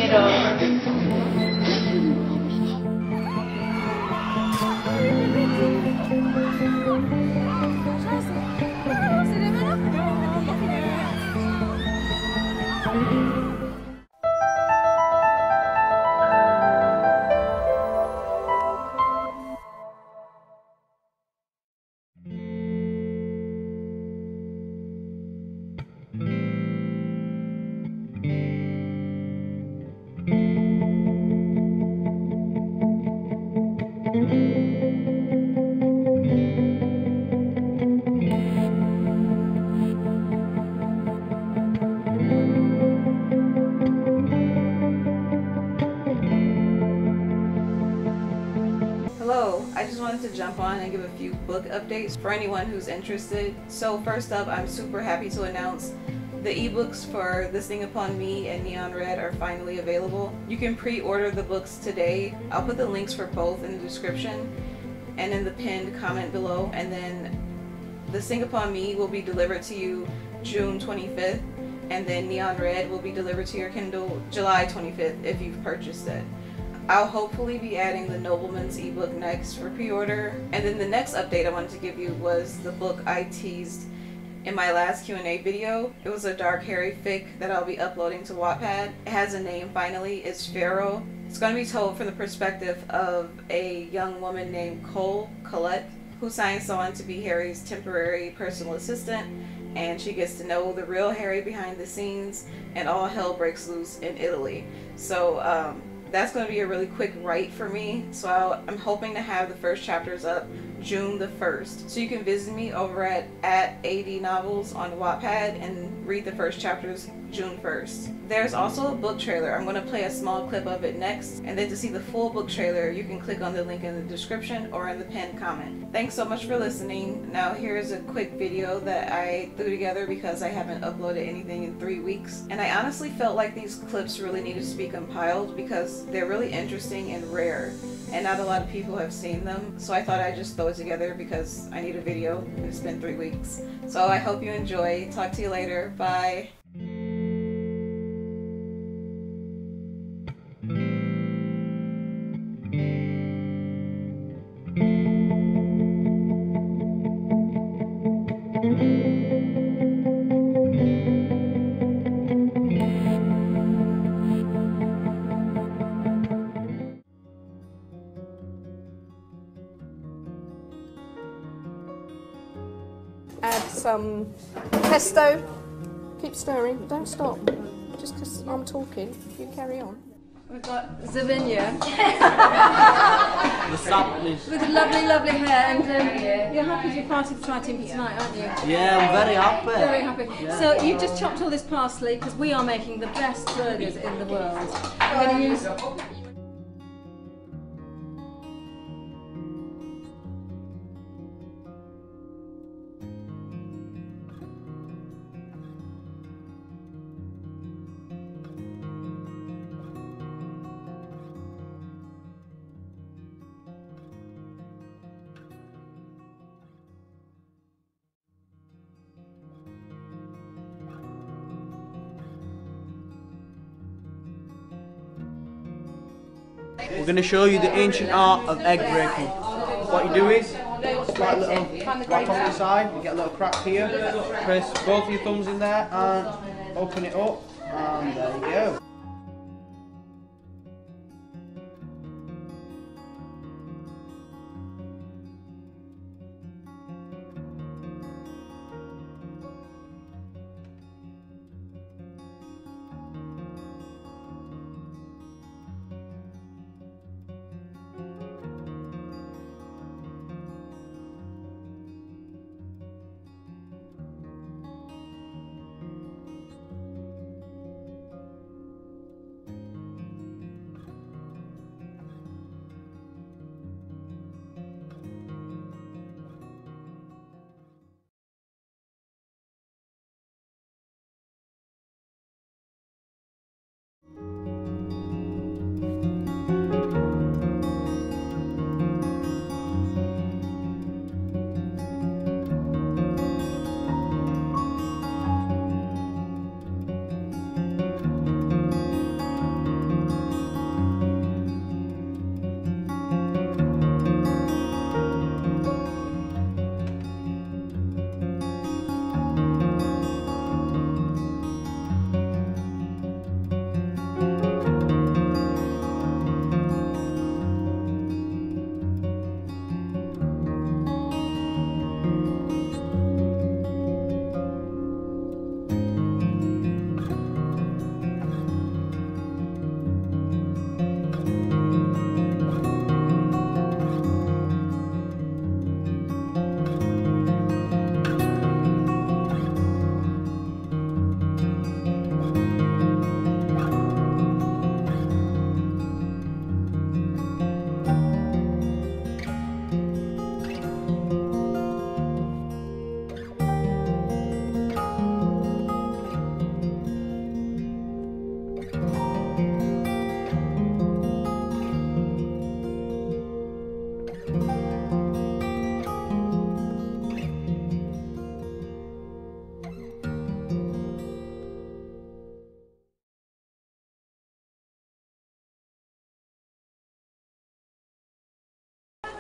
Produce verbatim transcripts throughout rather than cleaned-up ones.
Hello, I just wanted to jump on and give a few book updates for anyone who's interested. So first up, I'm super happy to announce the ebooks for This Thing Upon Me and Neon Red are finally available. You can pre-order the books today. I'll put the links for both in the description and in the pinned comment below. And then This Thing Upon Me will be delivered to you June twenty-fifth, and then Neon Red will be delivered to your Kindle July twenty-fifth if you've purchased it. I'll hopefully be adding the Nobleman's ebook next for pre-order. And then the next update I wanted to give you was the book I teased in my last Q and A video. It was a dark hairy fic that I'll be uploading to Wattpad. It has a name finally, it's Pharaoh. It's going to be told from the perspective of a young woman named Cole Collette, who signs on to be Harry's temporary personal assistant, and she gets to know the real Harry behind the scenes, and all hell breaks loose in Italy. So um, that's going to be a really quick write for me. So I'll, I'm hoping to have the first chapters up June the first. So you can visit me over at, at A D Novels on Wattpad and read the first chapters June first. There's also a book trailer. I'm going to play a small clip of it next. And then to see the full book trailer, you can click on the link in the description or in the pinned comment. Thanks so much for listening. Now here's a quick video that I threw together because I haven't uploaded anything in three weeks. And I honestly felt like these clips really needed to be compiled because they're really interesting and rare. And not a lot of people have seen them. So I thought I'd just throw it together because I need a video and it's been three weeks. So I hope you enjoy. Talk to you later. Bye. Add some pesto. Keep stirring, don't stop. Just because I'm talking, you carry on. We've got Zavinia. The sap, please. With lovely, lovely hair, and um, you're happy to be part of Try Timber tonight, aren't you? Yeah, I'm very happy. Very happy. Yeah. So you've just chopped all this parsley because we are making the best burgers in the world. We're going to use. We're going to show you the ancient art of egg breaking. What you do is, slide a little wrap off the side, you get a little crack here, press both of your thumbs in there and open it up, and there you go.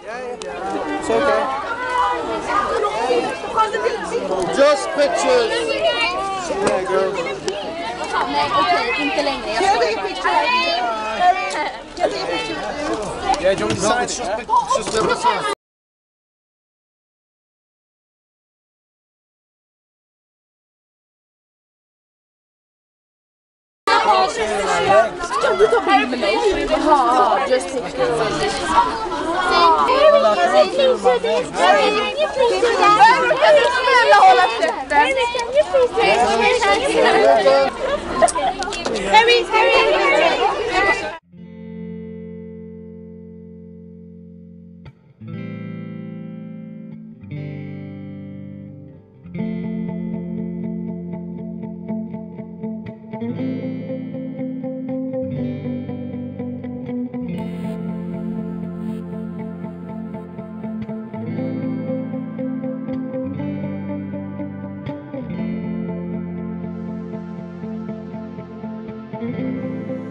It's okay. Just pictures. Yeah, girls. Okej, inte längre. Jag skojar. Yeah, do you want me to No, sign it's it? just Yeah? pictures. Just never sign. Du tar bild med mig. Jaha, just pictures. Harry, Harry, Thank you.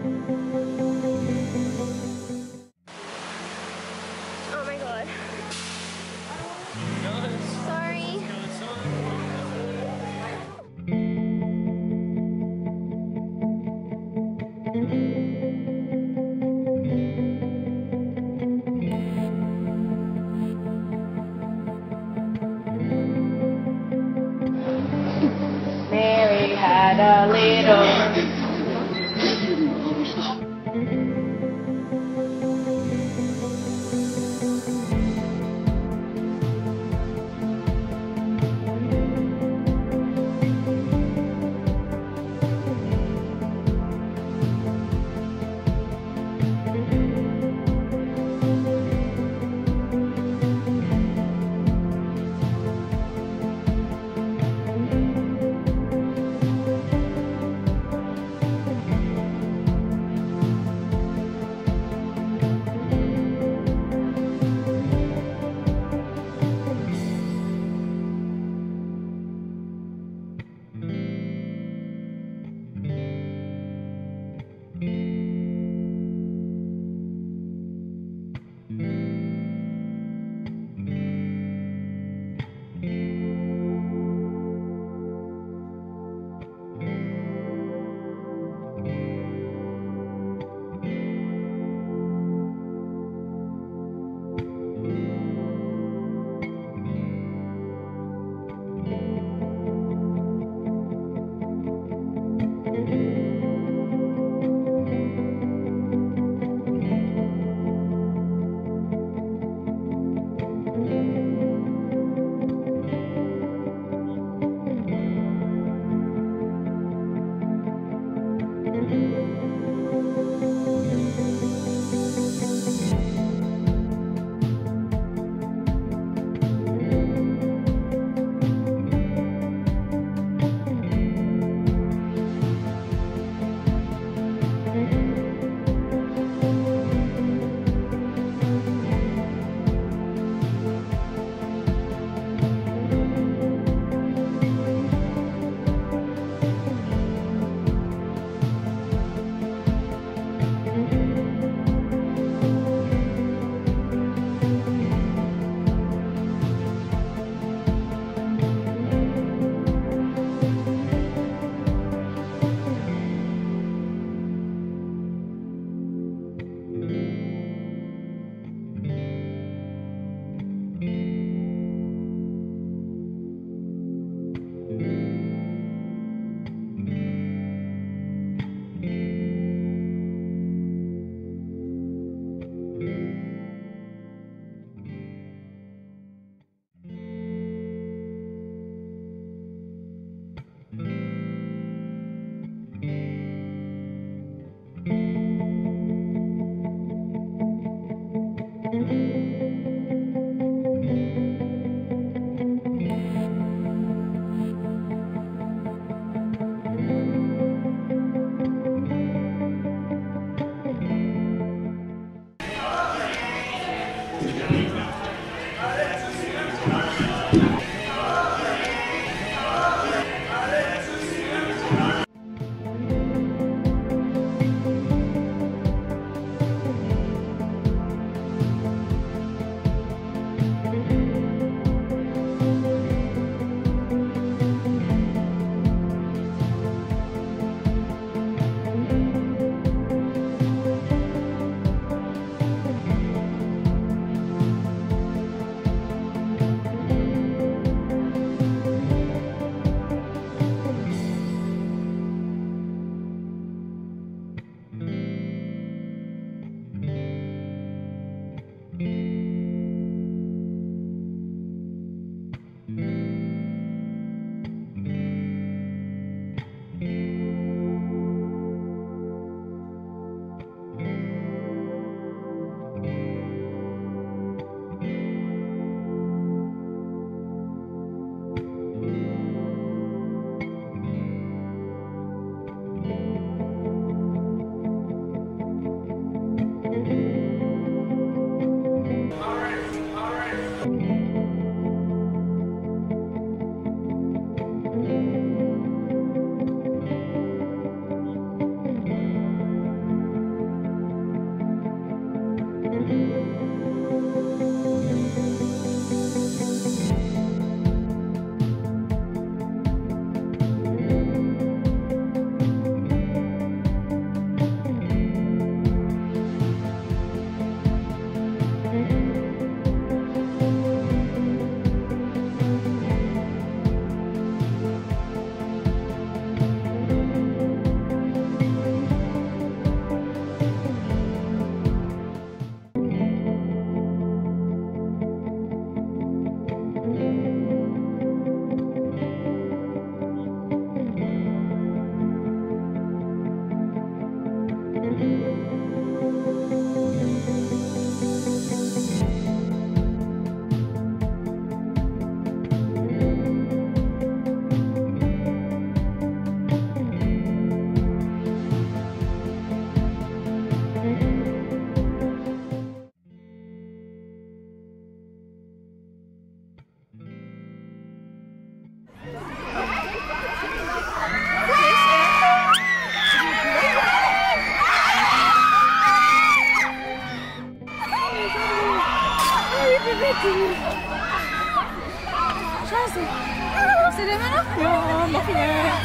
Scheiße. Seht ihr immer noch? Ja, noch mehr.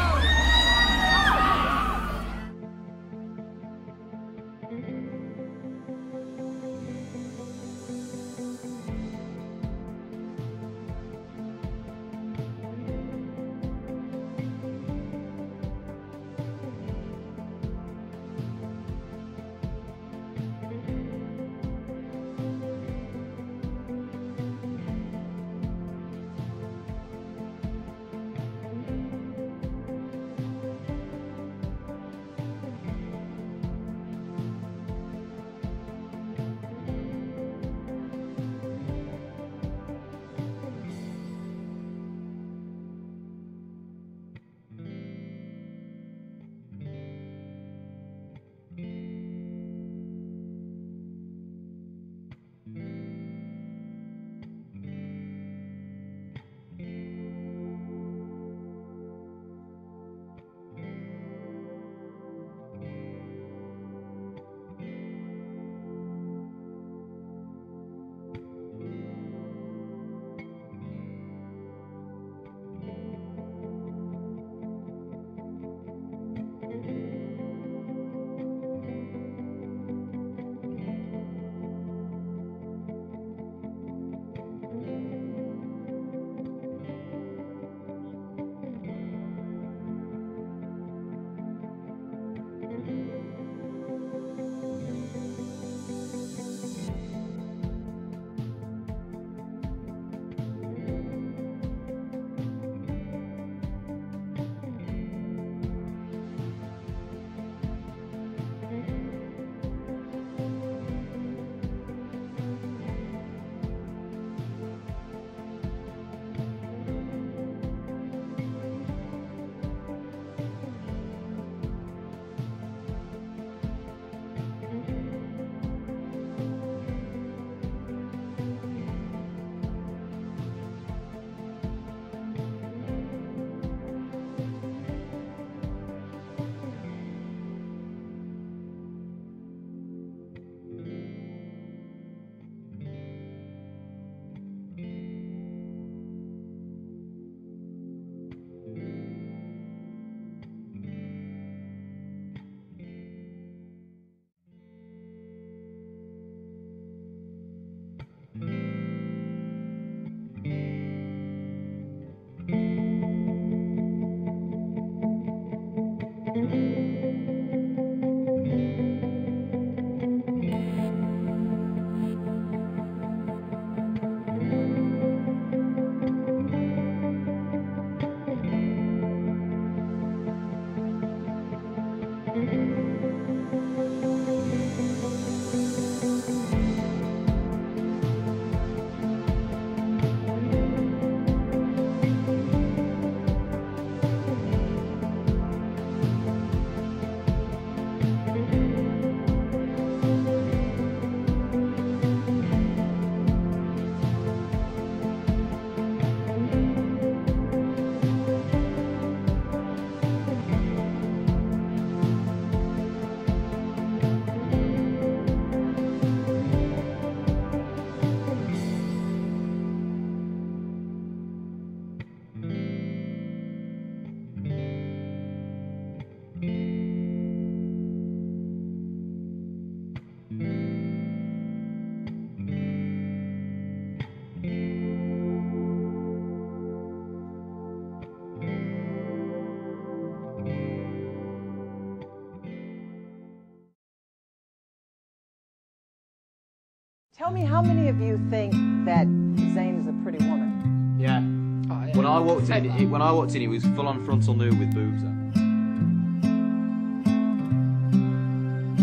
Tell me, how many of you think that Zayn is a pretty woman? Yeah. Oh, yeah. When I walked in, he, when I walked in, he was full on frontal nude with boobs on.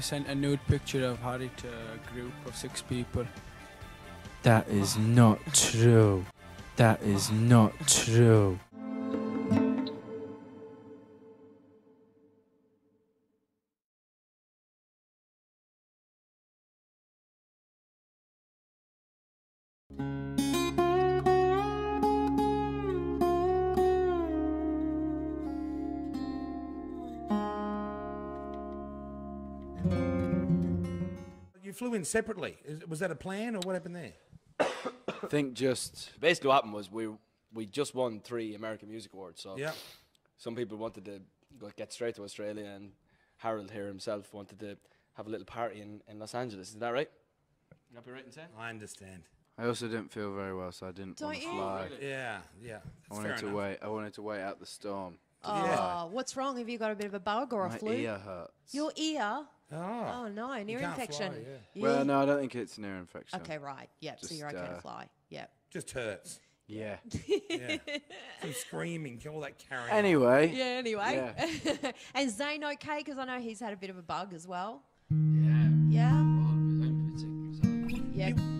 sent a nude picture of Harry to a group of six people. That is not true. That is not true. You flew in separately. Is, was that a plan, or what happened there? I think just basically what happened was we we just won three American Music Awards, so yeah. Some people wanted to go get straight to Australia, and Harold here himself wanted to have a little party in, in Los Angeles. Is that right? That be right in saying? I understand. I also didn't feel very well, so I didn't Don't want to you? fly. Yeah, yeah. I wanted to enough. wait. I wanted to wait out the storm. Oh, fly. what's wrong? Have you got a bit of a bug or My a flu? ear hurts. Your ear? Oh, oh no, an ear can't infection. fly, yeah. Yeah. Well, no, I don't think it's an ear infection. Okay, right. Yep, so Just, you're okay uh, to fly. Yep. Just hurts. Yeah. Yeah. Some screaming, all that carrying. Anyway. Yeah, anyway. Yeah. And Zayn okay? Because I know he's had a bit of a bug as well. Yeah. Yeah? I'm sick, so. Yeah.